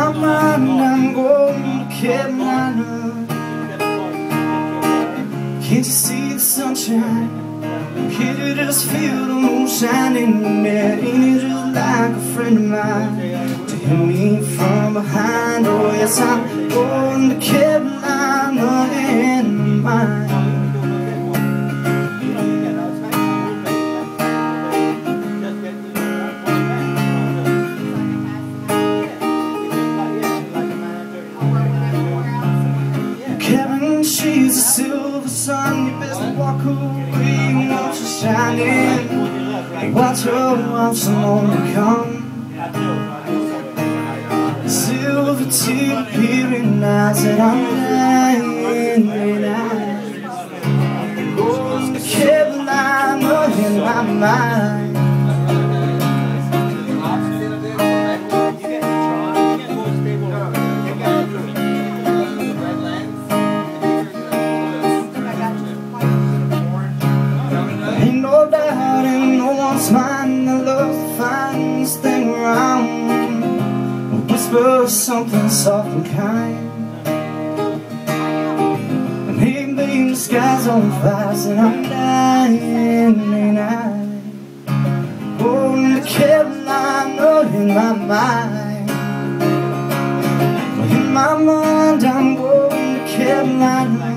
my mind, I'm going to Carolina. Can't you see the sunshine? Can't you just feel the moon shining there? Ain't it just like a friend of mine to hit me from behind? Oh yes, I'm going to Carolina in my mind. Kevin, she's a silver sun. You best walk away while she's shining. Watch her while someone will come. Silver teeth appearing eyes that I'm lying tonight. Going to Carolina in my mind. Ain't no doubt in no one's mind that love's the finest thing around. Whisper something soft and kind. And hey babe, the sky's on fire and I'm dying tonight. Going to Carolina in my mind. In my mind I'm going to Carolina.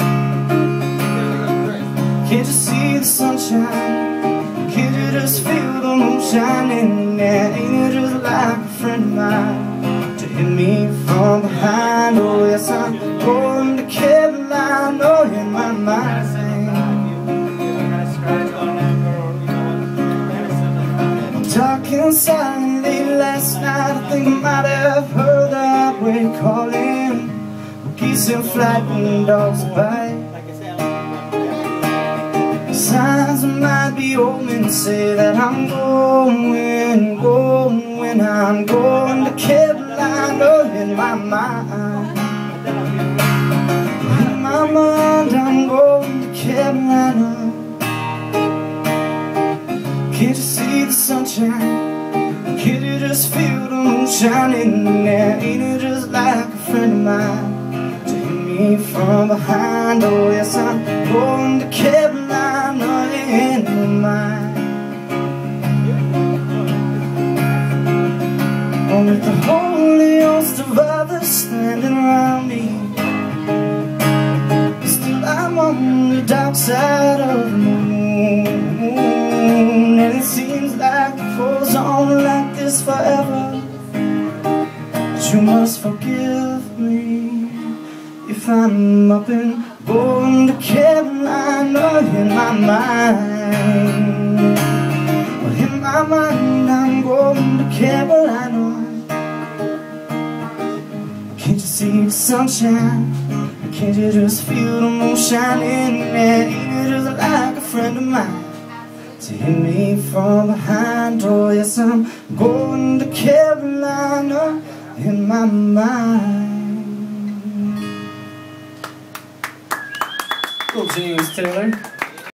Can't you see the sunshine? Can't you just feel the moon shining there? Ain't it just like a friend of mine to hit me from behind? Oh yes, I'm going to Carolina in my mind. I'm talking silently last night. I think I might have heard that way calling. Geese in flight and dogs bite. Signs might be open, say that I'm going to Carolina in my mind. In my mind I'm going to Carolina. Can't you see the sunshine? Can't you just feel the moon shining there? Ain't it just like a friend of mine to hit me from behind? Oh yes, I'm going to Carolina in my mind. Oh, with the holy host of others standing around me, still I'm on the dark side of the moon. And it seems like it goes on like this forever. But you must forgive me if I'm up and going to Carolina in my mind. Well, in my mind I'm going to Carolina. Can't you see the sunshine? Can't you just feel the moon shining there? Ain't it just like a friend of mine to hit me from behind? Oh yes, I'm going to Carolina in my mind. Cool James Taylor.